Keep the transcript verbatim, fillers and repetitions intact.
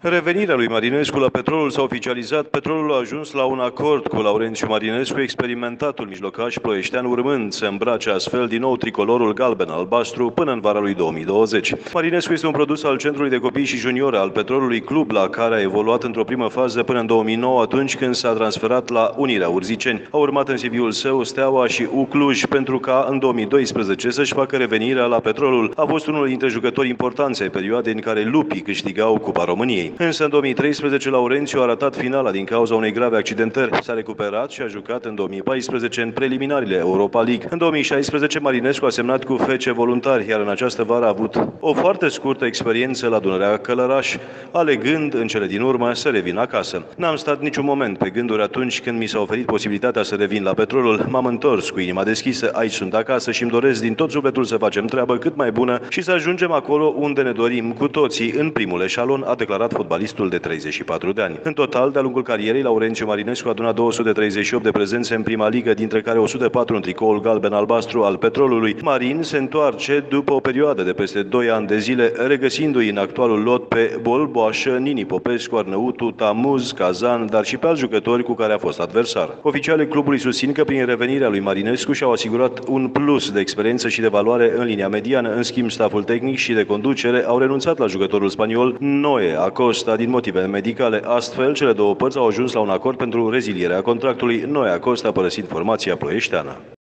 Revenirea lui Marinescu la Petrolul s-a oficializat. Petrolul a ajuns la un acord cu Laurențiu Marinescu, experimentatul mijlocaș ploieștean, urmând să îmbrace astfel din nou tricolorul galben-albastru până în vara lui două mii douăzeci. Marinescu este un produs al Centrului de Copii și Juniore al Petrolului, club la care a evoluat într-o primă fază până în două mii nouă, atunci când s-a transferat la Unirea Urziceni. A urmat în C V-ul său Steaua și U Cluj, pentru ca în două mii doisprezece să-și facă revenirea la Petrolul. A fost unul dintre jucători importanți ai perioadei în care lupii câștigau Cupa României. Însă în două mii treisprezece Laurențiu a ratat finala din cauza unei grave accidentări. S-a recuperat și a jucat în două mii paisprezece în preliminariile Europa League. În două mii șaisprezece Marinescu a semnat cu F C Voluntari, iar în această vară a avut o foarte scurtă experiență la Dunărea Călăraș, alegând în cele din urmă să revină acasă. N-am stat niciun moment pe gânduri atunci când mi s-a oferit posibilitatea să revin la Petrolul. M-am întors cu inima deschisă, aici sunt acasă și îmi doresc din tot sufletul să facem treabă cât mai bună și să ajungem acolo unde ne dorim cu toții, în primul eșalon, a declarat fotbalistul de treizeci și patru de ani. În total, de-a lungul carierei, Laurențiu Marinescu a adunat două sute treizeci și opt de prezențe în prima ligă, dintre care o sută patru în tricoul galben-albastru al Petrolului. Marin se întoarce după o perioadă de peste doi ani de zile, regăsindu-i în actualul lot pe Bolboașă, Nini Popescu, Arnăutu, Tamuz, Kazan, dar și pe alți jucători cu care a fost adversar. Oficialii clubului susțin că prin revenirea lui Marinescu și-au asigurat un plus de experiență și de valoare în linia mediană. În schimb, staful tehnic și de conducere au renunțat la jucătorul spaniol Noe Acosta din motive medicale. Astfel, cele două părți au ajuns la un acord pentru rezilierea contractului. Noe Acosta a părăsit formația ploieșteană.